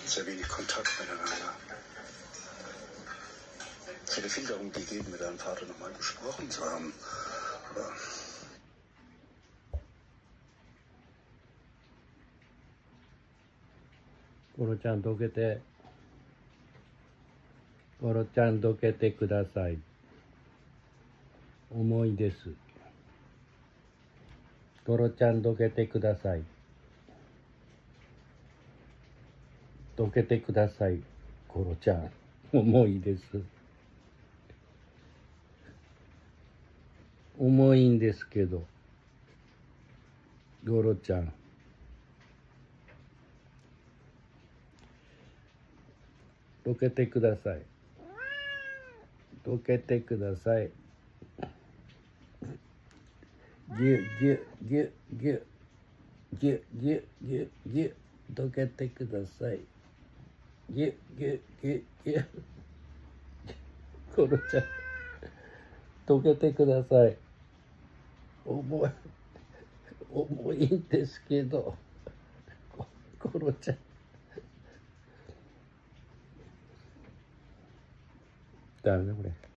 sehr wenig Kontakt miteinander. Es hätte viel darum gegeben, mit deinem Vater nochmal gesprochen zu haben. Aber コロちゃんどけて。コロちゃんどけてください。重いです。コロちゃんどけてください。どけてください。コロちゃん重いです。重いんですけど。コロちゃんどけてください。どけてください。ぎゅぎゅぎゅぎゅぎゅぎゅぎゅぎゅどけてください。ぎゅぎゅぎゅぎゅコロちゃんどけてください。重いんですけど。コロちゃんダメこれ。